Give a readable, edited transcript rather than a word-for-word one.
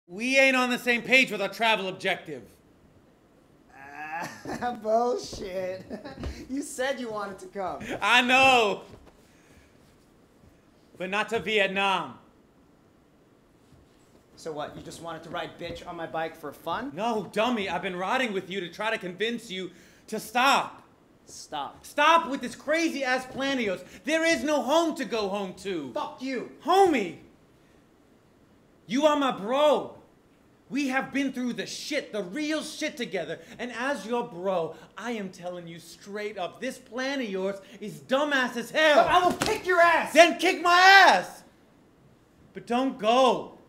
We ain't on the same page with our travel objective. Bullshit. You said you wanted to come. I know. But not to Vietnam. So what, you just wanted to ride bitch on my bike for fun? No, dummy. I've been riding with you to try to convince you to stop. Stop. Stop with this crazy-ass plan of yours. There is no home to go home to. Fuck you. Homie. You are my bro. We have been through the shit, the real shit together. And as your bro, I am telling you straight up, this plan of yours is dumbass as hell. But I will kick your ass. Then kick my ass. But don't go.